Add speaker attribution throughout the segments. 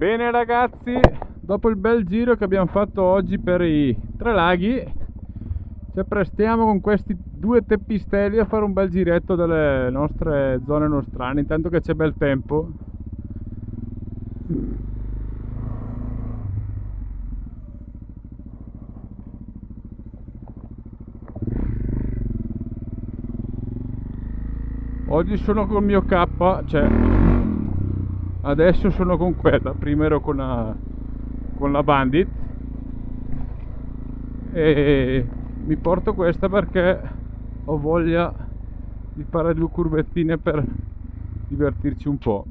Speaker 1: Bene ragazzi, dopo il bel giro che abbiamo fatto oggi per i tre laghi, ci apprestiamo con questi due teppistelli a fare un bel giretto delle nostre zone nostrane, intanto che c'è bel tempo. Oggi sono col mio K, cioè adesso sono con quella, prima ero con la Bandit e mi porto questa perché ho voglia di fare due curvettine per divertirci un po'.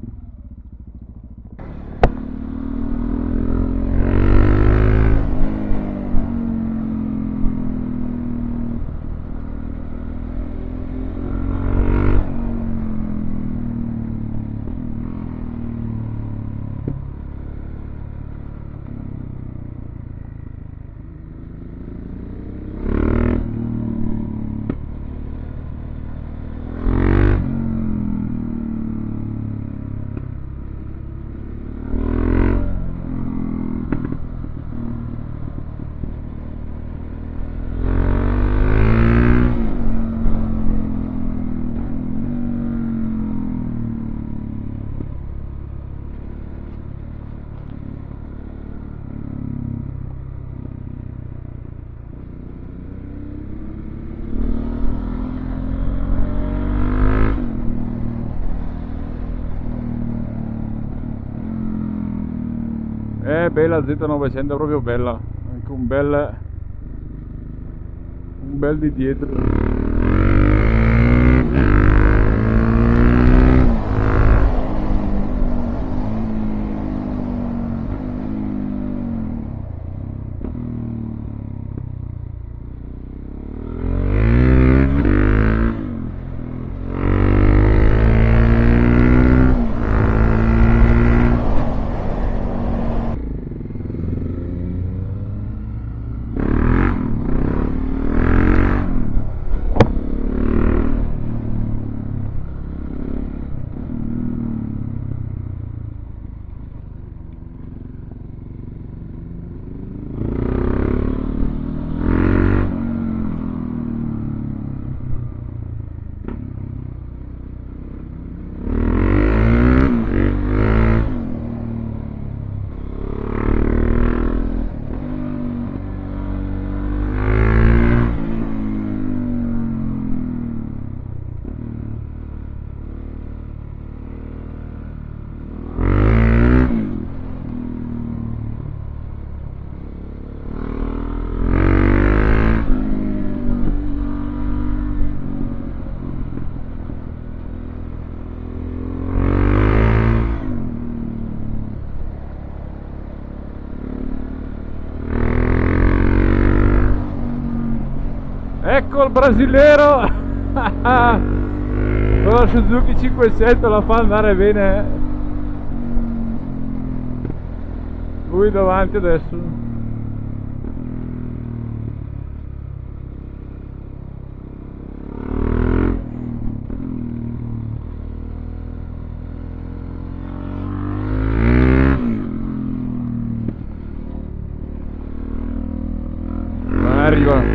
Speaker 1: È bella Z900, è proprio bella, anche un bel di dietro. Ecco il brasilero con la Suzuki 500, la fa andare bene. Lui davanti adesso. Arriva.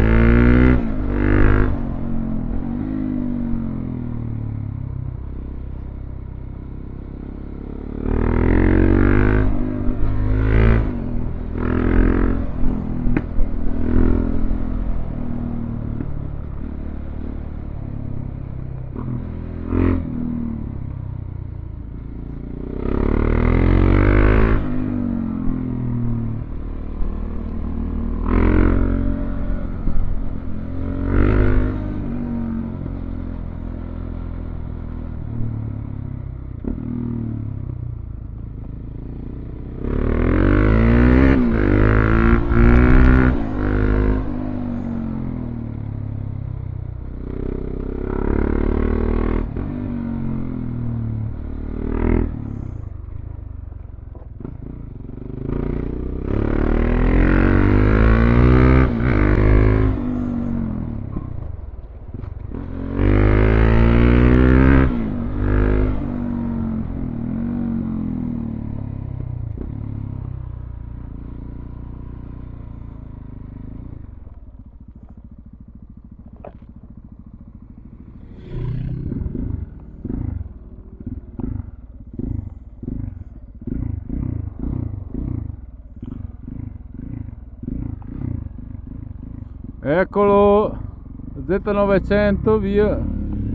Speaker 1: Eccolo, Z900, via.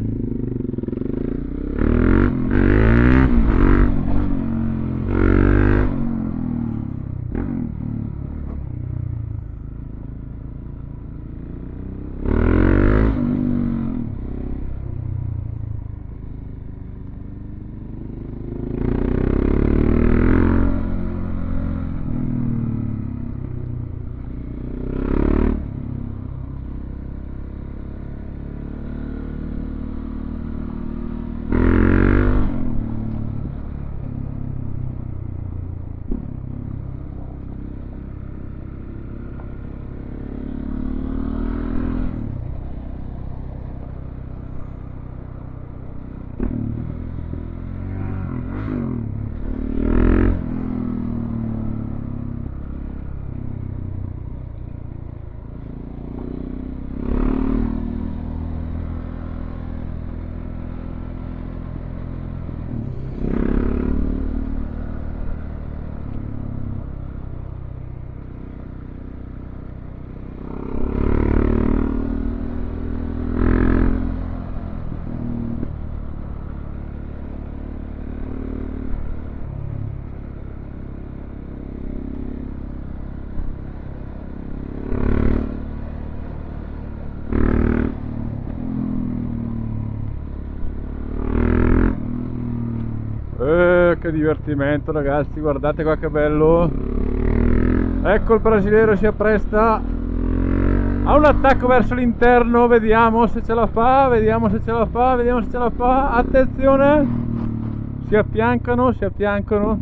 Speaker 1: Che divertimento ragazzi, guardate qua che bello. Ecco il brasiliero si appresta a un attacco verso l'interno, vediamo se ce la fa, vediamo se ce la fa, vediamo se ce la fa. Attenzione, si affiancano, si affiancano.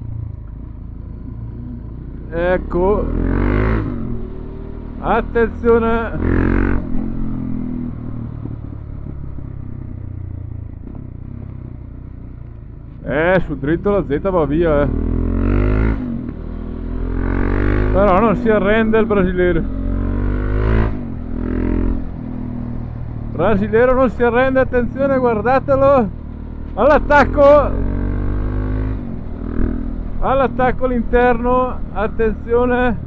Speaker 1: Ecco, attenzione. Sul dritto la Z va via, Però non si arrende il brasiliero. Brasiliero non si arrende, attenzione, guardatelo. All'attacco. All'attacco l'interno, attenzione.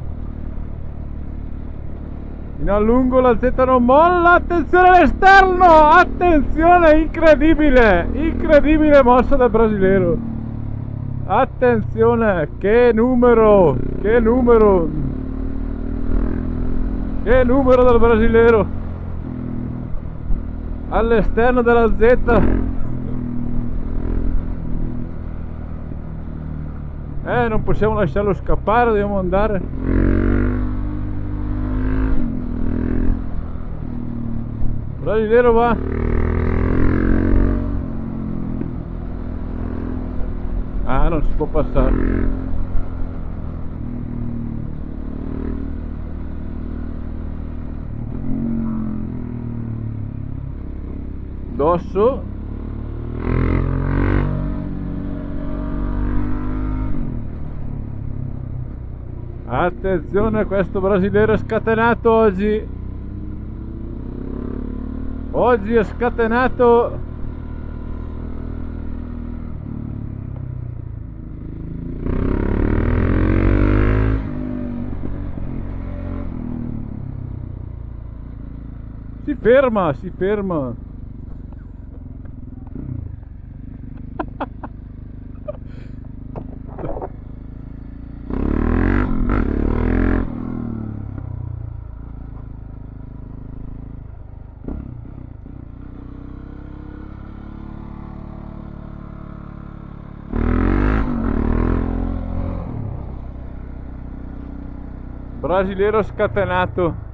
Speaker 1: In allungo la Z non molla, attenzione all'esterno, attenzione, incredibile, incredibile mossa del brasiliero. Attenzione, che numero, che numero, che numero del brasiliero. All'esterno della Z. Non possiamo lasciarlo scappare, dobbiamo andare. Brasiliero va. Ah, non si può passare. Dosso. Attenzione, questo brasiliero è scatenato oggi. Oggi è scatenato. Si ferma, si ferma. Brasiliero scatenato.